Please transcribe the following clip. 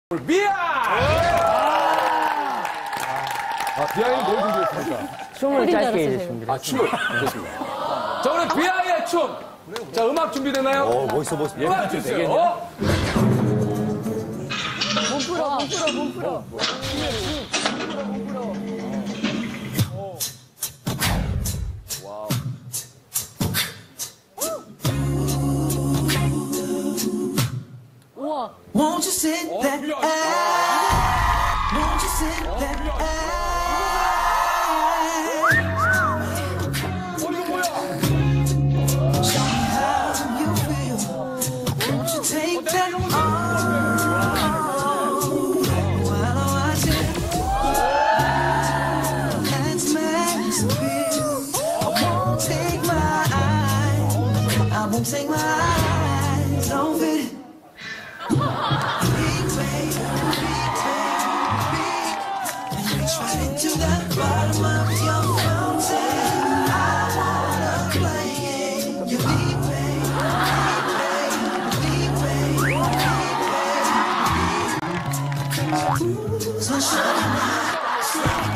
비아! 비아이는 뭘 준비했습니까? 춤을 짧게 해주십니다. 춤을. 좋습니다. 자, 오늘 비아이의 춤. 자, 음악 준비됐나요? 멋있어. 음악 주세요. 몸 풀어. 우와. Won't you sit that Won't you sit that Show me how you feel. Won't you take that while I watch it? Let's make some feel. I won't take my eyes. I won't take my eyes off it. To the bottom of your fountain, I wanna play it. You deep, deep, deep, deep. So shut up.